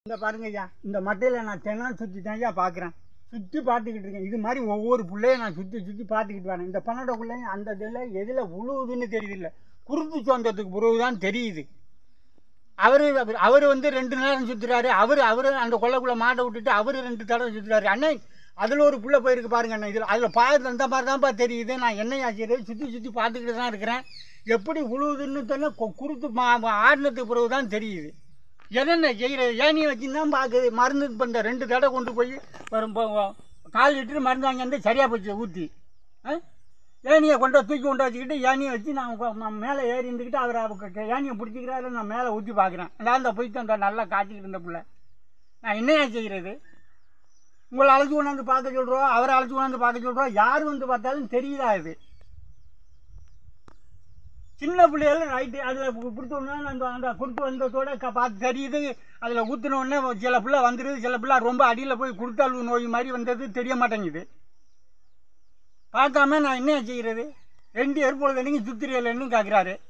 இந்த பாருங்க ஐயா, இந்த மட்டையில் நான் தினம் சுற்றி தான் ஐயா பார்க்குறேன். சுற்றி பார்த்துக்கிட்டு இருக்கேன். இது மாதிரி ஒவ்வொரு பிள்ளையும் நான் சுற்றி சுற்றி பார்த்துக்கிட்டு வரேன். இந்த பன்னெண்டுக்குள்ளேயும் அந்த இதில் எதில் உழுவுதுன்னு தெரியுதில்லை. குருத்து சொந்தத்துக்கு பிறகு தான் தெரியுது. அவர் வந்து 2 நேரம் சுற்றுறாரு. அவர் அந்த கொள்ளைக்குள்ளே மாட்டை விட்டுட்டு அவர் 2 தடவை சுற்றுறாரு. அண்ணே அதில் ஒரு பிள்ளை போயிருக்கு பாருங்க அண்ணா. அதில் பார்த்து அந்த மாதிரி தான்ப்பா தெரியுது. நான் என்ன ஆச்சரியம் சுற்றி சுற்றி பார்த்துக்கிட்டு தான் இருக்கிறேன். எப்படி உழுவுதுன்னு சொன்னால் குருத்து ஆடினத்துக்கு பிறகு தான் தெரியுது. என்னென்ன செய்கிற ஏனியை வச்சுருந்தான் பார்க்குது. மருந்து பண்ணுற 2 தடவை கொண்டு போய் கால் லிட்டரு மருந்து வாங்கி வந்து சரியாக போச்சு ஊற்றி. ஏனியை தூக்கி கொண்டு வச்சுக்கிட்டு ஏனியை வச்சு நான் மேலே ஏறி இருந்துக்கிட்டு அவர் ஏனியை பிடிச்சிக்கிறாரு. நான் மேலே ஊற்றி பார்க்குறேன். அந்த போயிட்டு அந்த நல்லா காய்ச்சிக்கிட்டு இருந்த பிள்ளை. நான் என்னையா செய்கிறது? உங்களை அழைச்சி கொண்டாந்து பார்க்க சொல்கிறோம், அவரை அழைச்சி கொண்டாந்து பார்க்க சொல்கிறோம். யார் வந்து பார்த்தாலும் தெரியுதா? இது சின்ன பிள்ளைகள் ரைட்டு. அதில் கொடுத்தோன்னா அந்த கொடுத்து வந்ததோட பார்த்து தெரியுது. அதில் ஊற்றினோடனே சில பிள்ளை வந்துடுது. சில பிள்ளை ரொம்ப அடியில் போய் குருத்தாழ்வு நோய் மாதிரி வந்தது தெரிய மாட்டேங்குது. பார்க்காம நான் என்ன செய்கிறது? 2 ஏற்பொழுது நீங்கள் சுத்திரியலன்னு கேட்குறாரு.